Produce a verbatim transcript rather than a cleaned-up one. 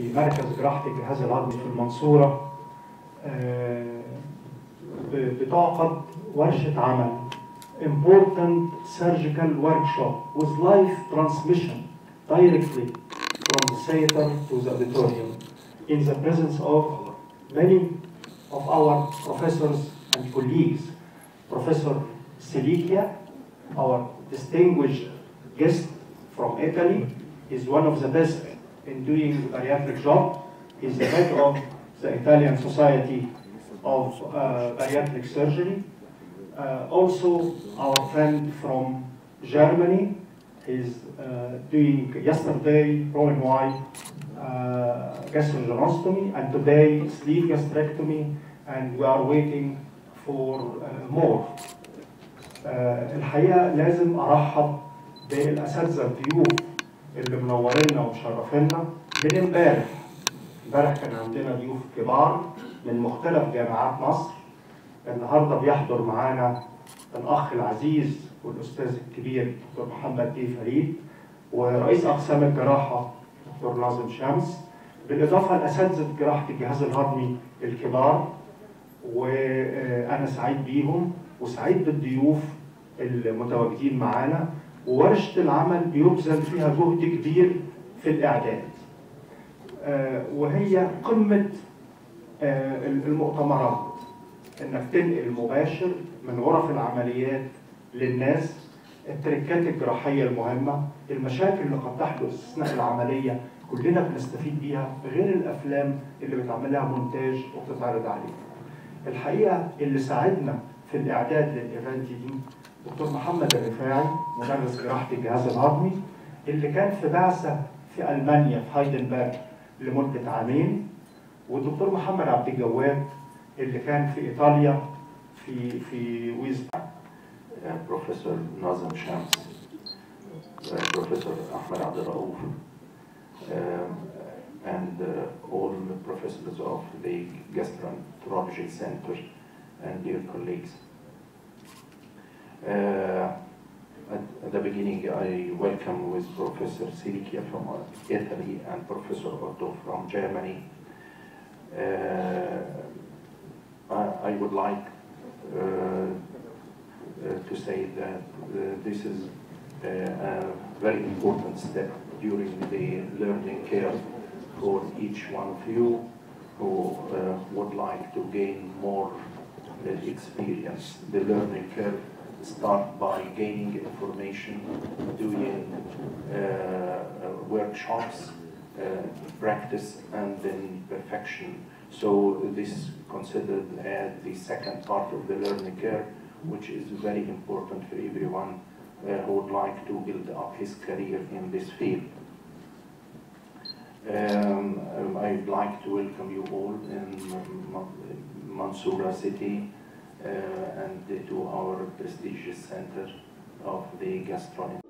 مركز جراحة الجهاز الهضمي في المنصورة بتعقد ورشة عمل important surgical workshop with live transmission directly from the theater to the auditorium in the presence of many of our professors and colleagues. Professor Silikia, our distinguished guest from Italy, is one of the best in doing bariatric job. He's the head of the Italian Society of uh, Bariatric Surgery. Uh, also, our friend from Germany is uh, doing yesterday Roux-en-Y uh, gastrostomy and today sleeve gastrectomy, and we are waiting for uh, more. Uh, الحقيقة لازم أرحب بالأساتذة الضيوف اللي منورينا ومشرفينا من امبارح. امبارح كان عندنا ضيوف كبار من مختلف جامعات مصر. النهارده بيحضر معانا الأخ العزيز والأستاذ الكبير دكتور محمد بيه فريد، ورئيس أقسام الجراحة دكتور ناظم شمس، بالإضافة لأساتذة جراحة الجهاز الهضمي الكبار. وأنا سعيد بيهم وسعيد بالضيوف المتواجدين معانا، وورشة العمل بيبذل فيها جهد كبير في الإعداد، وهي قمة المؤتمرات، إنك تنقل مباشر من غرف العمليات للناس التركات الجراحية المهمة، المشاكل اللي قد تحدث أثناء العملية كلنا بنستفيد بيها، غير الأفلام اللي بتعملها مونتاج وبتتعرض عليها. الحقيقة اللي ساعدنا في الإعداد للإيفنت دي دكتور محمد الرفاعي، مدرس جراحة الجهاز الهضمي، اللي كان في بعثة في ألمانيا في هايدنبرج لمدة عامين، والدكتور محمد عبد الجواد اللي كان في إيطاليا في في ويز. بروفيسور ناظم شمس، بروفيسور أحمد عبد الرؤوف, and uh, all the professors of the gastroenterology center and dear colleagues. Uh, at, at the beginning, I welcome with Professor Silikia from Italy and Professor Otto from Germany. Uh, I, I would like uh, uh, to say that uh, this is uh, a very important step during the learning curve for each one of you who uh, would like to gain more uh, experience. The learning curve starts by gaining information, doing uh, uh, workshops, uh, practice, and then perfection. So this is considered as the second part of the learning curve, which is very important for everyone uh, who would like to build up his career in this field. Um, I'd like to welcome you all in Mansoura city uh, and to our prestigious center of the gastroenterology.